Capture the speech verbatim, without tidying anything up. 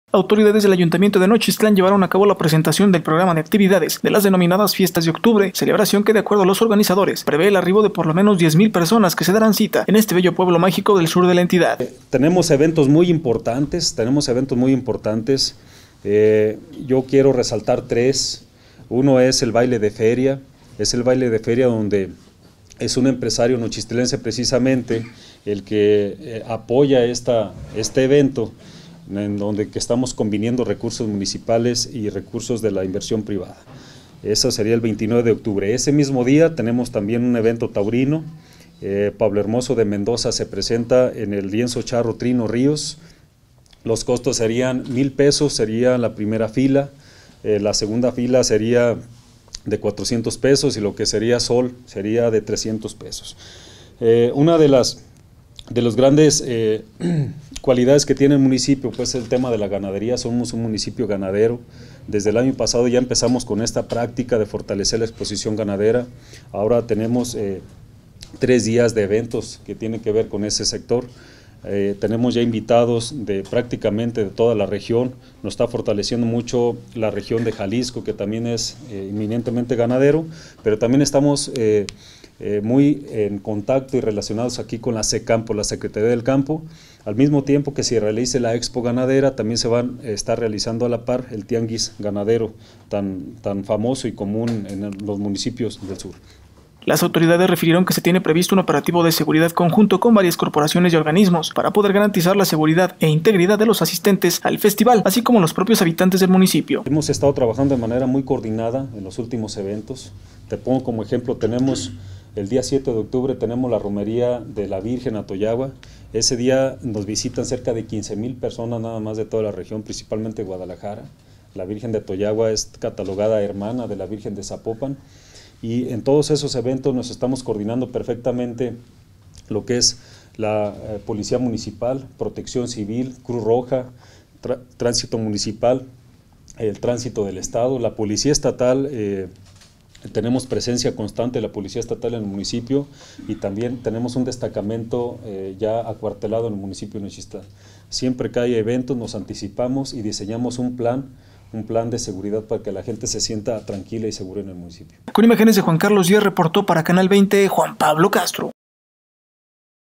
Autoridades del Ayuntamiento de Nochistlán llevaron a cabo la presentación del programa de actividades de las denominadas Fiestas de Octubre, celebración que, de acuerdo a los organizadores, prevé el arribo de por lo menos diez mil personas que se darán cita en este bello pueblo mágico del sur de la entidad. Eh, tenemos eventos muy importantes, tenemos eventos muy importantes. Eh, yo quiero resaltar tres. Uno es el baile de feria, es el baile de feria donde es un empresario nochistlense precisamente el que eh, apoya esta, este evento, en donde que estamos conviniendo recursos municipales y recursos de la inversión privada. Eso sería el veintinueve de octubre. Ese mismo día tenemos también un evento taurino. Eh, Pablo Hermoso de Mendoza se presenta en el lienzo charro Trino Ríos. Los costos serían mil pesos, sería la primera fila. Eh, la segunda fila sería de cuatrocientos pesos y lo que sería sol sería de trescientos pesos. Eh, una de las de los grandes eh, cualidades que tiene el municipio, pues el tema de la ganadería. Somos un municipio ganadero. Desde el año pasado ya empezamos con esta práctica de fortalecer la exposición ganadera. Ahora tenemos eh, tres días de eventos que tienen que ver con ese sector. Eh, tenemos ya invitados de prácticamente de toda la región. Nos está fortaleciendo mucho la región de Jalisco, que también es eh, eminentemente ganadero, pero también estamos eh, eh, muy en contacto y relacionados aquí con la SECAMPO, la Secretaría del Campo. Al mismo tiempo que se realice la Expo Ganadera, también se van a estar realizando a la par el Tianguis Ganadero, tan, tan famoso y común en los municipios del sur. Las autoridades refirieron que se tiene previsto un operativo de seguridad conjunto con varias corporaciones y organismos para poder garantizar la seguridad e integridad de los asistentes al festival, así como los propios habitantes del municipio. Hemos estado trabajando de manera muy coordinada en los últimos eventos. Te pongo como ejemplo, tenemos el día siete de octubre, tenemos la romería de la Virgen a Toyagua. Ese día nos visitan cerca de quince mil personas nada más de toda la región, principalmente Guadalajara. La Virgen de Toyagua es catalogada hermana de la Virgen de Zapopan. Y en todos esos eventos nos estamos coordinando perfectamente lo que es la eh, Policía Municipal, Protección Civil, Cruz Roja, Tránsito Municipal, el Tránsito del Estado, la Policía Estatal. Eh, tenemos presencia constante de la Policía Estatal en el municipio y también tenemos un destacamento eh, ya acuartelado en el municipio de Nochistlán. Siempre que hay eventos nos anticipamos y diseñamos un plan un plan de seguridad para que la gente se sienta tranquila y segura en el municipio. Con imágenes de Juan Carlos Díaz, reportó para Canal veinte Juan Pablo Castro.